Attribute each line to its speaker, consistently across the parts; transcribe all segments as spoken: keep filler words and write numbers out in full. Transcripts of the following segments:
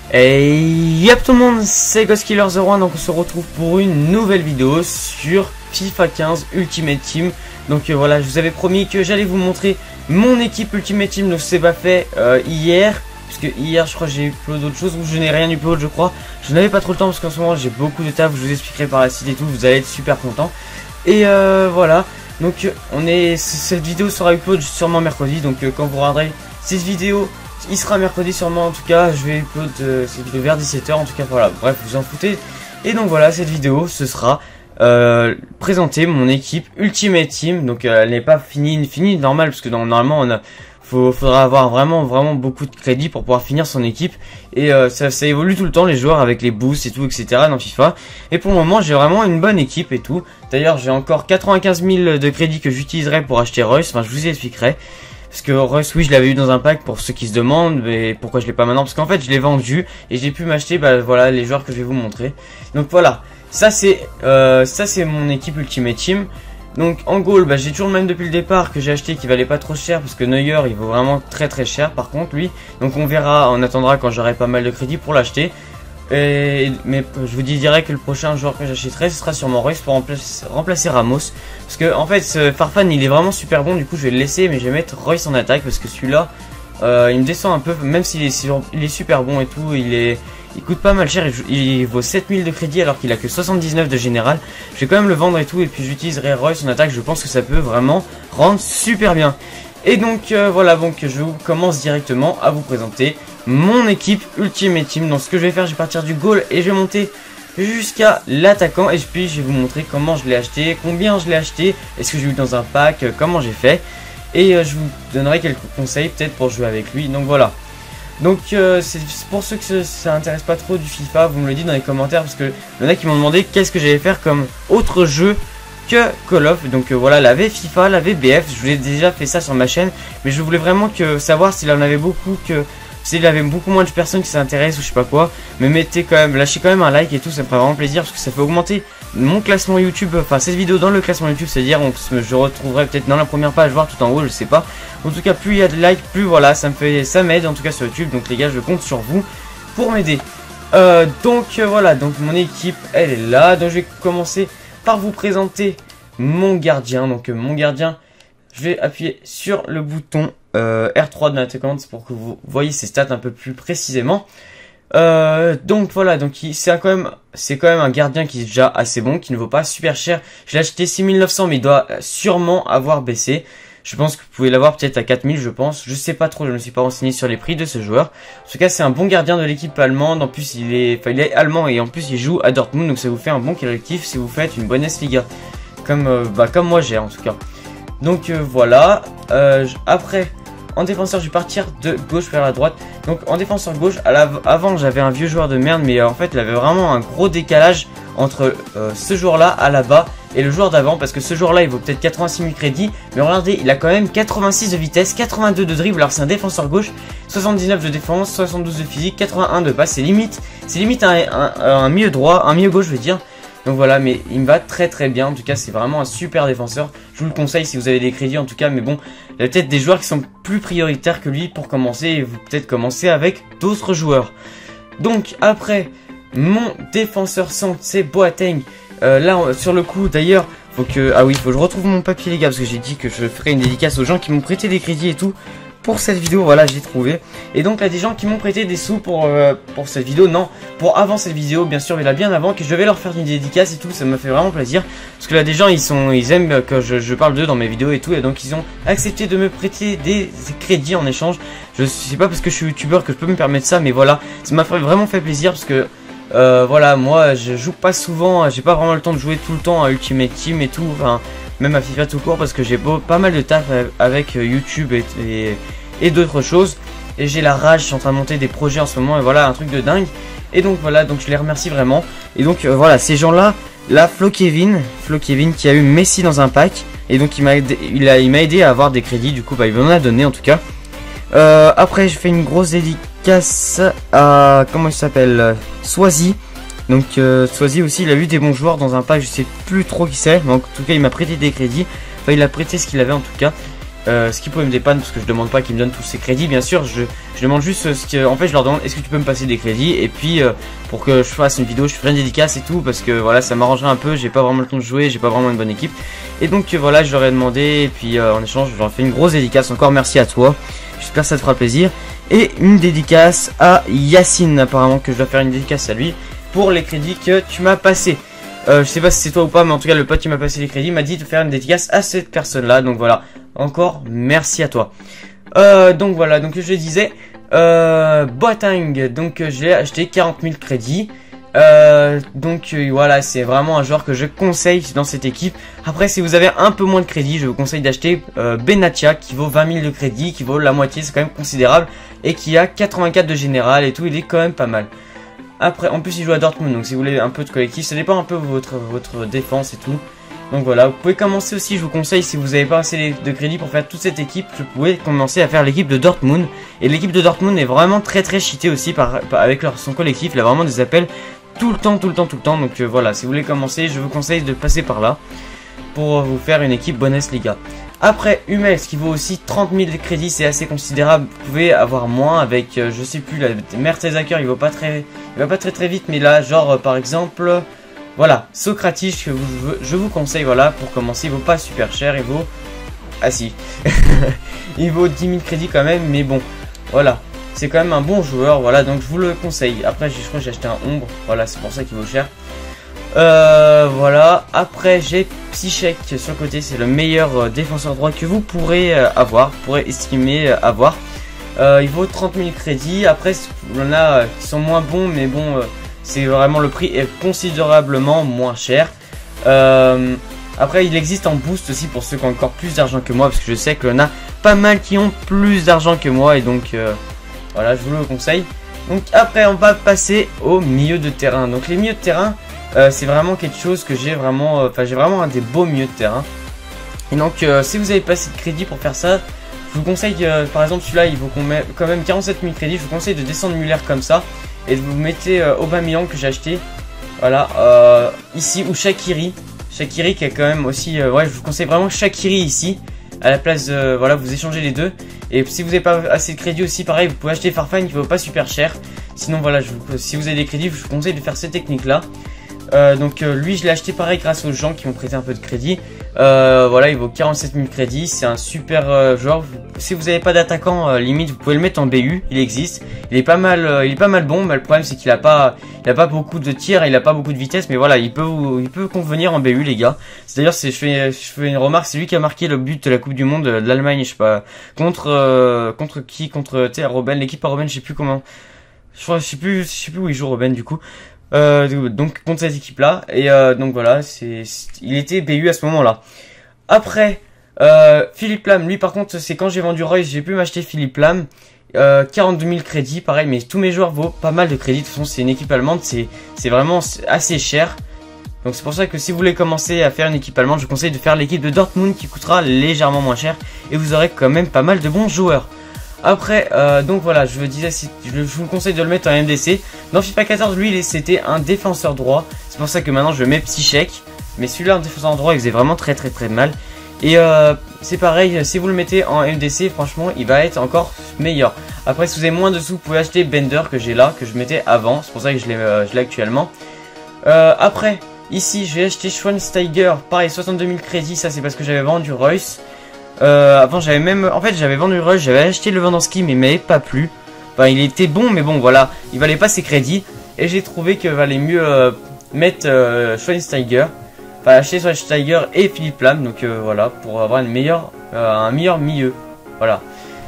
Speaker 1: Et yep tout le monde, c'est Ghostkiller zéro un, donc on se retrouve pour une nouvelle vidéo sur FIFA quinze Ultimate Team. Donc euh, voilà, je vous avais promis que j'allais vous montrer mon équipe Ultimate Team, donc c'est pas fait euh, hier. Puisque hier je crois que j'ai eu plein d'autres choses, ou je n'ai rien eu upload je crois. Je n'avais pas trop le temps parce qu'en ce moment j'ai beaucoup de taf, je vous expliquerai par la suite et tout, vous allez être super content. Et euh, voilà, donc on est, cette vidéo sera upload sûrement mercredi, donc euh, quand vous regarderez cette vidéo, il sera mercredi sûrement. En tout cas je vais upload euh, cette vidéo vers dix-sept heures, en tout cas voilà, bref vous en foutez. Et donc voilà, cette vidéo ce sera euh, présenter mon équipe Ultimate Team. Donc euh, elle n'est pas finie, finie normal, parce que dans, normalement on a Faut, faudra avoir vraiment vraiment beaucoup de crédit pour pouvoir finir son équipe. Et euh, ça, ça évolue tout le temps les joueurs avec les boosts et tout etc dans FIFA. Et pour le moment j'ai vraiment une bonne équipe et tout. D'ailleurs j'ai encore quatre-vingt-quinze mille de crédit que j'utiliserai pour acheter Reus. Enfin je vous expliquerai. Parce que Reus, oui, je l'avais eu dans un pack pour ceux qui se demandent. Mais pourquoi je l'ai pas maintenant? Parce qu'en fait je l'ai vendu et j'ai pu m'acheter bah, voilà, les joueurs que je vais vous montrer. Donc voilà, ça c'est euh, ça c'est mon équipe Ultimate Team. Donc en goal, bah, j'ai toujours le même depuis le départ que j'ai acheté, qui valait pas trop cher, parce que Neuer il vaut vraiment très très cher par contre lui. Donc on verra, on attendra quand j'aurai pas mal de crédit pour l'acheter. Et mais je vous dis direct que le prochain joueur que j'achèterai ce sera sûrement Reus pour remplacer, remplacer Ramos. Parce que en fait ce Farfan il est vraiment super bon, du coup je vais le laisser, mais je vais mettre Reus en attaque parce que celui-là euh, il me descend un peu, même s'il est, il est super bon et tout, il est... Il coûte pas mal cher, il, il vaut sept mille de crédit alors qu'il a que soixante-dix-neuf de général. Je vais quand même le vendre et tout, et puis j'utiliserai Reus en attaque, je pense que ça peut vraiment rendre super bien. Et donc euh, voilà, donc je vous commence directement à vous présenter mon équipe Ultimate Team. Donc ce que je vais faire, je vais partir du goal et je vais monter jusqu'à l'attaquant. Et puis je vais vous montrer comment je l'ai acheté, combien je l'ai acheté, est-ce que j'ai eu dans un pack, euh, comment j'ai fait. Et euh, je vous donnerai quelques conseils peut-être pour jouer avec lui, donc voilà. Donc euh, c'est pour ceux que ça intéresse pas trop du FIFA, vous me le dites dans les commentaires, parce que il y en a qui m'ont demandé qu'est-ce que j'allais faire comme autre jeu que Call of. Donc euh, voilà, la V FIFA, la V B F, je vous ai déjà fait ça sur ma chaîne, mais je voulais vraiment que savoir s'il en avait beaucoup, que s'il y avait beaucoup moins de personnes qui s'intéressent ou je sais pas quoi. Mais mettez quand même, lâchez quand même un like et tout, ça me ferait vraiment plaisir, parce que ça fait augmenter mon classement YouTube, enfin cette vidéo dans le classement YouTube, c'est-à-dire je retrouverai peut-être dans la première page, voire tout en haut, je sais pas. En tout cas plus il y a de likes, plus voilà, ça me fait, ça m'aide en tout cas sur YouTube. Donc les gars, je compte sur vous pour m'aider. Euh, donc euh, voilà, donc mon équipe elle est là. Donc je vais commencer par vous présenter mon gardien. Donc euh, mon gardien, je vais appuyer sur le bouton euh, R trois de la télécommande pour que vous voyez ses stats un peu plus précisément. Euh, donc voilà, donc c'est quand même c'est quand même un gardien qui est déjà assez bon, qui ne vaut pas super cher. Je l'ai acheté six mille neuf cents, mais il doit sûrement avoir baissé. Je pense que vous pouvez l'avoir peut-être à quatre mille, je pense. Je sais pas trop, je ne me suis pas renseigné sur les prix de ce joueur. En tout cas, c'est un bon gardien de l'équipe allemande. En plus, il est, enfin, il est allemand et en plus, il joue à Dortmund, donc ça vous fait un bon collectif si vous faites une Bundesliga, comme euh, bah comme moi j'ai en tout cas. Donc euh, voilà. Euh, après. En défenseur, je vais partir de gauche vers la droite. Donc en défenseur gauche, à la, avant j'avais un vieux joueur de merde, mais euh, en fait il avait vraiment un gros décalage entre euh, ce joueur-là à la bas et le joueur d'avant, parce que ce joueur-là il vaut peut-être quatre-vingt-six mille crédits, mais regardez, il a quand même quatre-vingt-six de vitesse, quatre-vingt-deux de dribble. Alors c'est un défenseur gauche, soixante-dix-neuf de défense, soixante-douze de physique, quatre-vingt-un de passe. C'est limite, c'est limite un, un, un milieu droit, un milieu gauche je veux dire. Donc voilà, mais il me va très très bien. En tout cas, c'est vraiment un super défenseur. Je vous le conseille si vous avez des crédits en tout cas. Mais bon, il y a peut-être des joueurs qui sont plus prioritaires que lui pour commencer. Et vous peut-être commencer avec d'autres joueurs. Donc après, mon défenseur centre, c'est Boateng. Euh, là, sur le coup, d'ailleurs, faut que... Ah oui, faut que je retrouve mon papier les gars, parce que j'ai dit que je ferais une dédicace aux gens qui m'ont prêté des crédits et tout. Pour cette vidéo, voilà, j'ai trouvé. Et donc, il y a des gens qui m'ont prêté des sous pour, euh, pour cette vidéo. Non, pour avant cette vidéo, bien sûr, mais là, bien avant, que je devais leur faire une dédicace et tout. Ça me fait vraiment plaisir. Parce que là, des gens, ils sont, ils aiment que je, je parle d'eux dans mes vidéos et tout. Et donc, ils ont accepté de me prêter des crédits en échange. Je sais pas parce que je suis youtubeur que je peux me permettre ça, mais voilà. Ça m'a vraiment fait plaisir parce que, euh, voilà, moi, je joue pas souvent. J'ai pas vraiment le temps de jouer tout le temps à Ultimate Team et tout. Enfin, même à FIFA tout court, parce que j'ai pas mal de taf avec YouTube et, et, et d'autres choses. Et j'ai la rage, je suis en train de monter des projets en ce moment et voilà, un truc de dingue. Et donc voilà, donc je les remercie vraiment. Et donc euh, voilà, ces gens-là, là, Flo Kevin, Flo Kevin qui a eu Messi dans un pack. Et donc il m'a aidé, il a, il m'a aidé à avoir des crédits, du coup bah il m'en a donné en tout cas. Euh, après je fais une grosse dédicace à, comment il s'appelle, Swazi. Donc euh, Swazi aussi, il a eu des bons joueurs dans un pack, je sais plus trop qui c'est, mais en tout cas il m'a prêté des crédits. Enfin il a prêté ce qu'il avait en tout cas. Euh, ce qui pourrait me dépanner, parce que je demande pas qu'ils me donnent tous ces crédits, bien sûr, je, je demande juste ce que, en fait je leur demande est-ce que tu peux me passer des crédits, et puis euh, pour que je fasse une vidéo, je ferai une dédicace et tout, parce que voilà, ça m'arrangerait un peu, j'ai pas vraiment le temps de jouer, j'ai pas vraiment une bonne équipe, et donc euh, voilà, je leur ai demandé, et puis euh, en échange, je leur ai fait une grosse dédicace, encore merci à toi, j'espère que ça te fera plaisir, et une dédicace à Yacine, apparemment que je dois faire une dédicace à lui, pour les crédits que tu m'as passés. Euh, je sais pas si c'est toi ou pas, mais en tout cas le pote qui m'a passé les crédits m'a dit de faire une dédicace à cette personne là, donc voilà, encore merci à toi. Euh, donc voilà, donc je disais, euh, Boateng, donc j'ai acheté quarante mille crédits, euh, donc euh, voilà, c'est vraiment un joueur que je conseille dans cette équipe. Après, si vous avez un peu moins de crédits, je vous conseille d'acheter euh, Benatia qui vaut vingt mille de crédits, qui vaut la moitié, c'est quand même considérable, et qui a quatre-vingt-quatre de général et tout, il est quand même pas mal. Après, en plus il joue à Dortmund, donc si vous voulez un peu de collectif, ça dépend un peu de votre, votre défense et tout. Donc voilà, vous pouvez commencer aussi, je vous conseille, si vous n'avez pas assez de crédit pour faire toute cette équipe, vous pouvez commencer à faire l'équipe de Dortmund. Et l'équipe de Dortmund est vraiment très très cheatée aussi par, par, avec leur, son collectif, il a vraiment des appels tout le temps, tout le temps, tout le temps. Donc euh, voilà, si vous voulez commencer, je vous conseille de passer par là pour vous faire une équipe Bundesliga. Après, Hummels qui vaut aussi trente mille de crédits, c'est assez considérable. Vous pouvez avoir moins avec, euh, je sais plus, la Mertesacker, il va pas très, il va pas très très vite, mais là, genre euh, par exemple, voilà, Socrates que vous, je vous conseille, voilà, pour commencer, il vaut pas super cher, il vaut, ah si, il vaut dix mille crédits quand même, mais bon, voilà, c'est quand même un bon joueur, voilà, donc je vous le conseille. Après, je crois que j'ai acheté un ombre, voilà, c'est pour ça qu'il vaut cher. Euh, voilà, après j'ai Psychek sur le côté, c'est le meilleur euh, défenseur droit que vous pourrez euh, avoir, pourrez estimer euh, avoir. Euh, il vaut trente mille crédits, après il y en a euh, qui sont moins bons, mais bon, euh, c'est vraiment le prix est considérablement moins cher. Euh, après il existe en boost aussi pour ceux qui ont encore plus d'argent que moi, parce que je sais qu'il y en a pas mal qui ont plus d'argent que moi, et donc euh, voilà, je vous le conseille. Donc après on va passer au milieu de terrain. Donc les milieux de terrain, Euh, c'est vraiment quelque chose que j'ai vraiment, enfin euh, j'ai vraiment un des beaux milieux de terrain. Et donc euh, si vous avez pas assez de crédit pour faire ça, je vous conseille, euh, par exemple celui-là il vaut quand même quarante-sept mille crédits, je vous conseille de descendre Muller comme ça, et de vous mettez euh, Aubameyang que j'ai acheté, voilà, euh, ici, ou Shaqiri, Shaqiri qui est quand même aussi, euh, ouais je vous conseille vraiment Shaqiri ici, à la place de, euh, voilà, vous échangez les deux. Et si vous n'avez pas assez de crédit aussi, pareil, vous pouvez acheter Farfane qui vaut pas super cher. Sinon voilà, je vous, si vous avez des crédits, je vous conseille de faire cette technique là. Euh, donc euh, lui je l'ai acheté pareil grâce aux gens qui m'ont prêté un peu de crédit. euh, Voilà, il vaut quarante-sept mille crédits. C'est un super euh, joueur. Si vous n'avez pas d'attaquant, euh, limite vous pouvez le mettre en B U. Il existe, il est pas mal, euh, il est pas mal bon. Mais le problème c'est qu'il a pas, il a pas beaucoup de tir, il a pas beaucoup de vitesse. Mais voilà, il peut, il peut convenir en B U les gars. C'est-à-dire, je fais, je fais une remarque, c'est lui qui a marqué le but de la Coupe du Monde de l'Allemagne, je sais pas, contre, euh, contre qui, contre tu sais, Robben, l'équipe à Robben, je sais plus comment. Je crois, je sais plus, je sais plus où il joue Robben du coup. Euh, donc contre cette équipe là, et euh, donc voilà, c'est, il était B U à ce moment là. Après euh, Philippe Lam, lui par contre c'est quand j'ai vendu Royce, j'ai pu m'acheter Philippe Lam, euh, quarante-deux mille crédits, pareil, mais tous mes joueurs vaut pas mal de crédits. De toute façon c'est une équipe allemande, c'est c'est vraiment assez cher. Donc c'est pour ça que si vous voulez commencer à faire une équipe allemande, je vous conseille de faire l'équipe de Dortmund qui coûtera légèrement moins cher, et vous aurez quand même pas mal de bons joueurs. Après, euh, donc voilà, je vous disais, je vous conseille de le mettre en M D C. Dans FIFA quatorze, lui, c'était un défenseur droit. C'est pour ça que maintenant je mets Psychek. Mais celui-là, en défenseur droit, il faisait vraiment très très très mal. Et euh, c'est pareil, si vous le mettez en M D C, franchement, il va être encore meilleur. Après, si vous avez moins de sous, vous pouvez acheter Bender que j'ai là, que je mettais avant. C'est pour ça que je l'ai euh, actuellement. Euh, après, ici, j'ai acheté Schweinsteiger. Pareil, soixante-deux mille crédits. Ça, c'est parce que j'avais vendu Royce. Euh, avant j'avais même, en fait j'avais vendu Rush, j'avais acheté Lewandowski mais il m'avait pas plu. Enfin il était bon mais bon voilà, il valait pas ses crédits. Et j'ai trouvé que valait mieux euh, mettre euh, Schweinsteiger. Enfin acheter Schweinsteiger et Philippe Lam. Donc euh, voilà, pour avoir une meilleure, euh, un meilleur milieu. Voilà.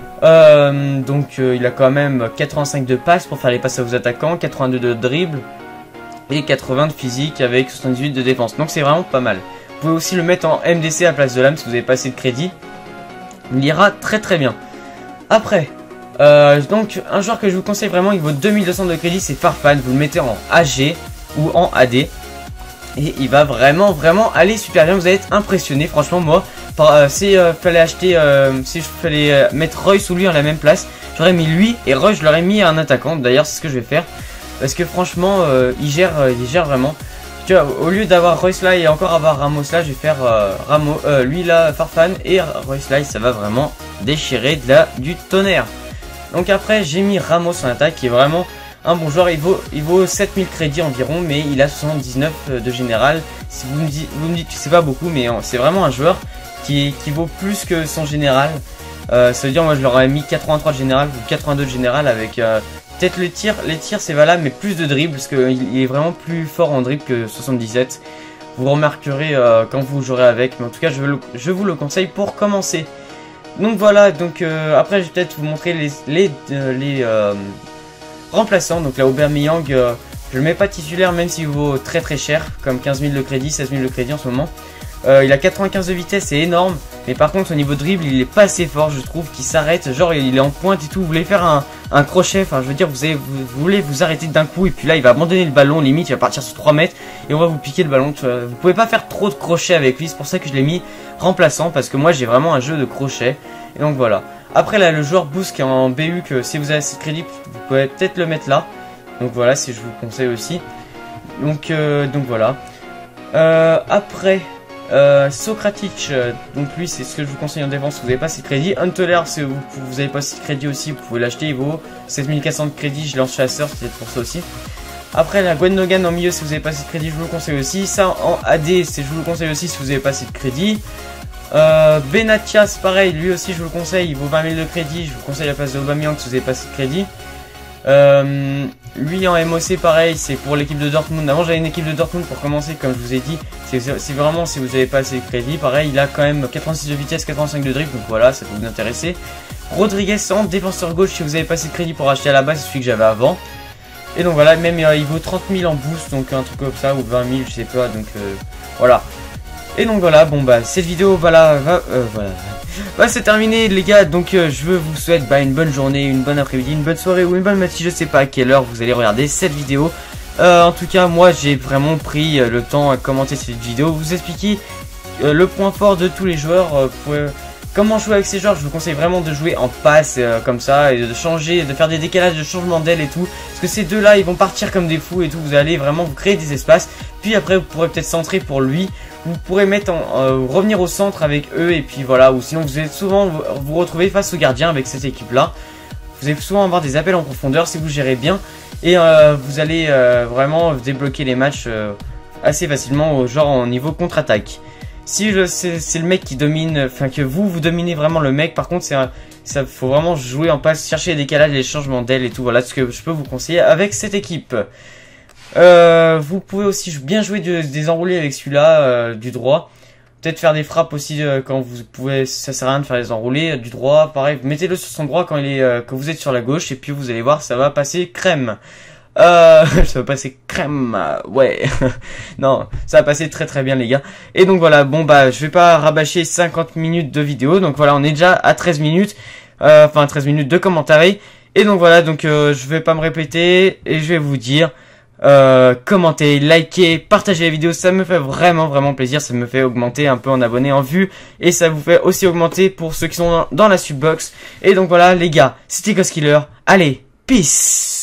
Speaker 1: Euh, donc euh, il a quand même quatre-vingt-cinq de passes pour faire les passes aux attaquants, quatre-vingt-deux de dribble et quatre-vingts de physique avec soixante-dix-huit de défense. Donc c'est vraiment pas mal. Vous pouvez aussi le mettre en M D C à la place de Lam si vous avez pas assez de crédit. Il ira très très bien. Après, euh, donc un joueur que je vous conseille vraiment, il vaut deux mille deux cents de crédit, c'est Farfane. Vous le mettez en A G ou en A D. Et il va vraiment vraiment aller super bien. Vous allez être impressionné. Franchement moi, par, euh, si euh, fallait acheter, euh, si je fallait euh, mettre Royce ou lui à la même place, j'aurais mis lui et Royce je l'aurais mis à un attaquant. D'ailleurs c'est ce que je vais faire. Parce que franchement euh, il, gère, euh, il gère vraiment. tu vois, au lieu d'avoir Royce là et encore avoir Ramos là, je vais faire euh, Ramos, euh, lui là, Farfan et Royce là, ça va vraiment déchirer de la, du tonnerre. Donc après, j'ai mis Ramos en attaque, qui est vraiment un bon joueur. Il vaut, il vaut sept mille crédits environ, mais il a soixante-dix-neuf de général. Si vous me dites, vous me dites que c'est pas beaucoup, mais c'est vraiment un joueur qui, qui vaut plus que son général. Euh, ça veut dire, moi je leur ai mis quatre-vingt-trois de général ou quatre-vingt-deux de général avec euh, peut-être le tir. Les tirs c'est valable, mais plus de dribble parce qu'il est vraiment plus fort en dribble que soixante-dix-sept. Vous remarquerez euh, quand vous jouerez avec, mais en tout cas je, le, je vous le conseille pour commencer. Donc voilà, donc euh, après je vais peut-être vous montrer les, les, euh, les euh, remplaçants. Donc là Aubameyang, euh, je le mets pas titulaire même s'il vaut très très cher, comme quinze mille de crédit, seize mille de crédit en ce moment. Euh, il a quatre-vingt-quinze de vitesse, c'est énorme. Mais par contre au niveau dribble il est pas assez fort, je trouve, qu'il s'arrête. Genre il est en pointe et tout, vous voulez faire un, un crochet, enfin je veux dire vous, avez, vous, vous voulez vous arrêter d'un coup. Et puis là il va abandonner le ballon, limite il va partir sur trois mètres. Et on va vous piquer le ballon. Vous pouvez pas faire trop de crochets avec lui, c'est pour ça que je l'ai mis remplaçant. Parce que moi j'ai vraiment un jeu de crochet. Et donc voilà. Après là le joueur boost qui est en B U, que si vous avez assez de crédit vous pouvez peut-être le mettre là. Donc voilà, si je vous conseille aussi. Donc, euh, donc voilà. Euh, après Euh, Sokratic, euh, donc lui c'est ce que je vous conseille en défense si vous n'avez pas assez de crédit. Huntelaar, si vous n'avez pas assez de crédit aussi, vous pouvez l'acheter, il vaut sept mille quatre cents de crédit, je lance chasseur, c'est peut-être pour ça aussi. Après la Guendougan en milieu, si vous n'avez pas assez de crédit, je vous le conseille aussi. Ça en A D, je vous le conseille aussi si vous n'avez pas assez de crédit. euh, Benatias, pareil, lui aussi je vous le conseille, il vaut vingt mille de crédit, je vous conseille à la place de Aubameyang si vous n'avez pas assez de crédit. Euh, lui en M O C pareil, c'est pour l'équipe de Dortmund. Avant j'avais une équipe de Dortmund pour commencer, comme je vous ai dit. C'est vraiment si vous n'avez pas assez de crédit. Pareil, il a quand même quatre-vingt-six de vitesse, quatre-vingt-cinq de dribble, donc voilà, ça peut vous intéresser. Rodriguez en défenseur gauche, si vous n'avez pas assez de crédit pour acheter à la base, c'est celui que j'avais avant. Et donc voilà, même euh, il vaut trente mille en boost, donc un truc comme ça, ou vingt mille, je sais pas, donc euh, voilà. Et donc voilà, bon bah cette vidéo voilà, va, euh, voilà. Bah c'est terminé les gars, donc euh, je vous souhaite bah, une bonne journée, une bonne après-midi, une bonne soirée ou une bonne matinée, je sais pas à quelle heure vous allez regarder cette vidéo. Euh, en tout cas moi j'ai vraiment pris euh, le temps à commenter cette vidéo, vous expliquer euh, le point fort de tous les joueurs, euh, pour, euh, comment jouer avec ces joueurs. Je vous conseille vraiment de jouer en passe euh, comme ça, et de changer, de faire des décalages de changement d'aile et tout, parce que ces deux là ils vont partir comme des fous et tout, vous allez vraiment vous créer des espaces, puis après vous pourrez peut-être centrer pour lui. Vous pourrez mettre en, euh, revenir au centre avec eux, et puis voilà, ou sinon vous allez souvent vous, vous retrouver face au gardien avec cette équipe là. Vous allez souvent avoir des appels en profondeur si vous gérez bien, et euh, vous allez euh, vraiment débloquer les matchs euh, assez facilement, genre en niveau contre-attaque. Si c'est le mec qui domine, enfin que vous vous dominez vraiment le mec, par contre c'est ça faut vraiment jouer en passe, chercher les décalages, les changements d'aile et tout. Voilà ce que je peux vous conseiller avec cette équipe. Euh, vous pouvez aussi bien jouer de, des enroulés avec celui-là, euh, du droit. Peut-être faire des frappes aussi euh, quand vous pouvez, ça sert à rien de faire les enroulés, euh, du droit, pareil, mettez-le sur son droit quand, il est, euh, quand vous êtes sur la gauche, et puis vous allez voir, ça va passer crème. Euh, ça va passer crème, ouais. Non, ça va passer très très bien les gars. Et donc voilà, bon bah je vais pas rabâcher cinquante minutes de vidéo, donc voilà, on est déjà à treize minutes, euh, enfin treize minutes de commentaires. Et donc voilà, donc euh, je vais pas me répéter, et je vais vous dire... Euh, commentez, likez, partagez la vidéo, ça me fait vraiment vraiment plaisir, ça me fait augmenter un peu en abonnés, en vues, et ça vous fait aussi augmenter pour ceux qui sont dans, dans la subbox. Et donc voilà les gars, c'était Ghost Killer, allez, peace.